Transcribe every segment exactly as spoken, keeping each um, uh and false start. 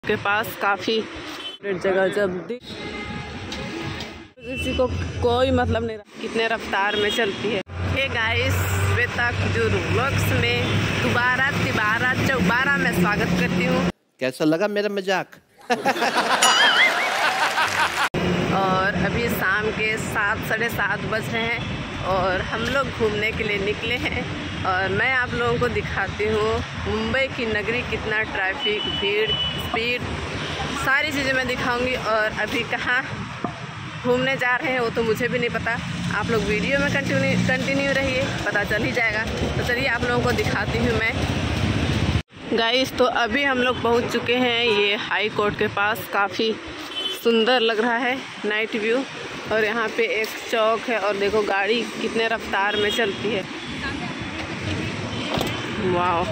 के पास काफ़ी जगह जब किसी को कोई मतलब नहीं कितने रफ्तार में चलती है। हे गाइस, श्वेता खजूर व्लॉग्स में दोबारा तिबारा चौबारा में स्वागत करती हूँ। कैसा लगा मेरा मजाक? और अभी शाम के सात साढ़े सात बज रहे हैं और हम लोग घूमने के लिए निकले हैं और मैं आप लोगों को दिखाती हूँ मुंबई की नगरी, कितना ट्रैफिक, भीड़, स्पीड, सारी चीज़ें मैं दिखाऊंगी। और अभी कहाँ घूमने जा रहे हैं वो तो मुझे भी नहीं पता, आप लोग वीडियो में कंटिन्यू कंटिन्यू रहिए, पता चल ही जाएगा। तो चलिए आप लोगों को दिखाती हूँ मैं। गाइस, तो अभी हम लोग पहुँच चुके हैं ये हाई कोर्ट के पास। काफ़ी सुंदर लग रहा है नाइट व्यू। और यहाँ पे एक चौक है और देखो गाड़ी कितने रफ्तार में चलती है। वाह,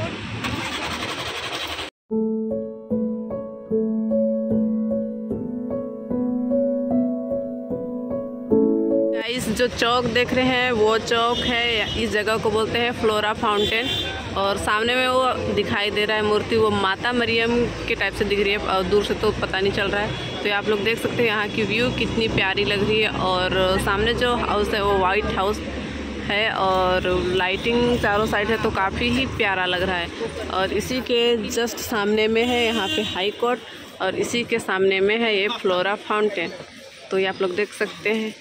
गाइस जो चौक देख रहे हैं वो चौक है, इस जगह को बोलते हैं फ्लोरा फाउंटेन। और सामने में वो दिखाई दे रहा है मूर्ति, वो माता मरियम के टाइप से दिख रही है और दूर से तो पता नहीं चल रहा है। तो आप लोग देख सकते हैं यहाँ की व्यू कितनी प्यारी लग रही है। और सामने जो हाउस है वो वाइट हाउस है और लाइटिंग चारों साइड है, तो काफ़ी ही प्यारा लग रहा है। और इसी के जस्ट सामने में है यहाँ पे हाई कोर्ट और इसी के सामने में है ये फ्लोरा फाउंटेन। तो ये आप लोग देख सकते हैं।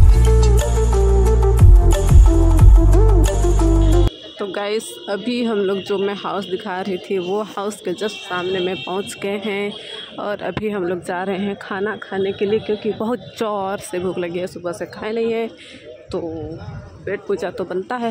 तो गाइस, अभी हम लोग जो मैं हाउस दिखा रही थी वो हाउस के जस्ट सामने में पहुंच गए हैं और अभी हम लोग जा रहे हैं खाना खाने के लिए, क्योंकि बहुत जोर से भूख लगी है, सुबह से खाए नहीं है तो पेट पूजा तो बनता है।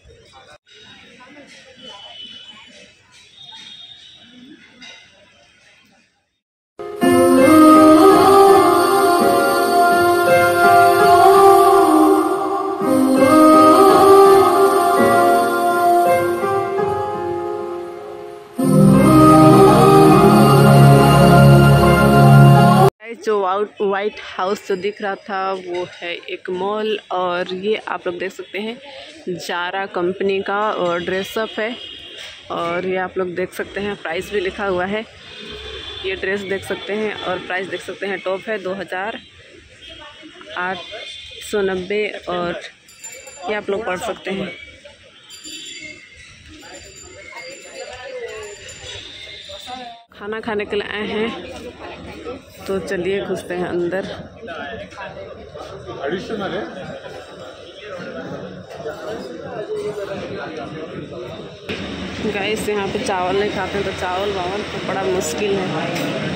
जो वाइट हाउस जो दिख रहा था वो है एक मॉल और ये आप लोग देख सकते हैं जारा कंपनी का और ड्रेसअप है। और ये आप लोग देख सकते हैं प्राइस भी लिखा हुआ है, ये ड्रेस देख सकते हैं और प्राइस देख सकते हैं। टॉप है दो हज़ार आठ सौ नब्बे और ये आप लोग पढ़ सकते हैं। खाना खाने के लिए आए हैं तो चलिए घुसते हैं अंदर। गाइस, यहाँ पे चावल नहीं खाते तो चावल वावल तो बड़ा मुश्किल है।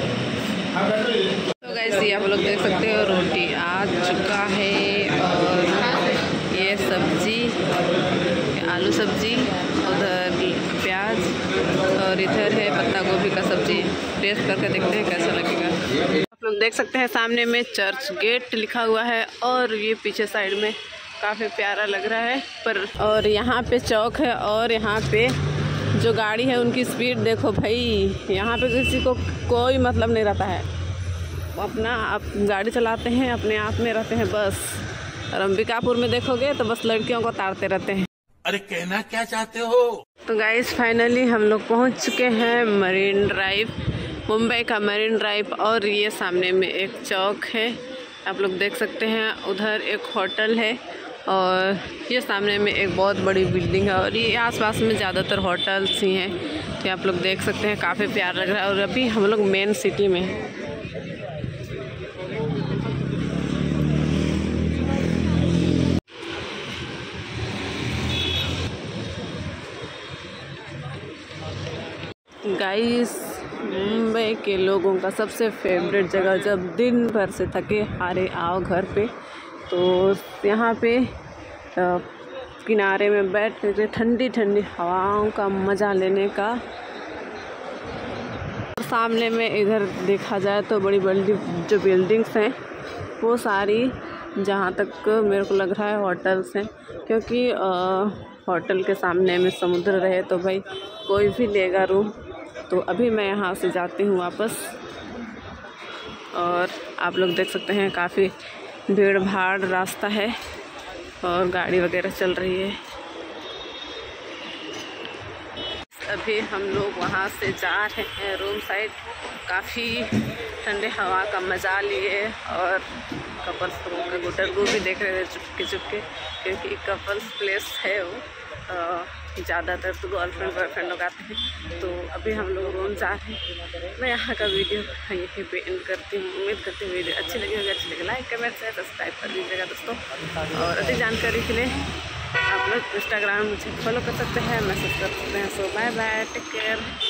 तो गाइस, ये आप लोग देख सकते हो रोटी आ चुका है और ये सब्जी, आलू सब्जी, उधर प्याज और इधर है पत्ता गोभी का सब्जी। टेस्ट करके देखते हैं कैसा लगेगा। आप लोग देख सकते हैं सामने में चर्च गेट लिखा हुआ है और ये पीछे साइड में काफ़ी प्यारा लग रहा है पर। और यहाँ पे चौक है और यहाँ पे जो गाड़ी है उनकी स्पीड देखो भाई, यहाँ पे किसी को कोई मतलब नहीं रहता है, अपना आप गाड़ी चलाते हैं, अपने आप में रहते हैं बस। और अंबिकापुर में देखोगे तो बस लड़कियों को तारते रहते हैं। अरे कहना क्या चाहते हो? तो गाइस, फाइनली हम लोग पहुंच चुके हैं मरीन ड्राइव, मुंबई का मरीन ड्राइव। और ये सामने में एक चौक है, आप लोग देख सकते हैं। उधर एक होटल है और ये सामने में एक बहुत बड़ी बिल्डिंग है और ये आसपास में ज़्यादातर होटल्स ही हैं। तो आप लोग देख सकते हैं काफ़ी प्यारा लग रहा है। और अभी हम लोग मेन सिटी में हैं। गाइस, मुंबई के लोगों का सबसे फेवरेट जगह, जब दिन भर से थके हारे आओ घर पे तो यहाँ पे आ, किनारे में बैठ के ठंडी ठंडी हवाओं का मज़ा लेने का। सामने में इधर देखा जाए तो बड़ी बड़ी जो बिल्डिंग्स हैं वो सारी, जहाँ तक मेरे को लग रहा है, होटल्स हैं। क्योंकि आ, होटल के सामने में समुद्र रहे तो भाई कोई भी लेगा रूम। तो अभी मैं यहाँ से जाती हूँ वापस। और आप लोग देख सकते हैं काफ़ी भीड़ भाड़ रास्ता है और गाड़ी वगैरह चल रही है। अभी हम लोग वहाँ से जा रहे हैं रूम साइड। काफ़ी ठंडे हवा का मज़ा लिए और कपल्स लोगों का गुटरगू भी देख रहे थे चुपके चुपके, क्योंकि कपल्स प्लेस है वो। ज़्यादातर तो गर्लफ्रेंड बॉयफ्रेंड लोग आते हैं। तो अभी हम लोग रूम जा रहे हैं। मैं यहाँ का वीडियो यहीं पे एंड करती हूँ। उम्मीद करती हूँ वीडियो अच्छी लगी होगी। अच्छी लगे लाइक कमेंट शेयर सब्सक्राइब कर दीजिएगा दोस्तों। और अधिक जानकारी के लिए आप लोग इंस्टाग्राम में मुझे फॉलो कर सकते हैं, मैसेज कर सकते हैं। So bye bye, take care.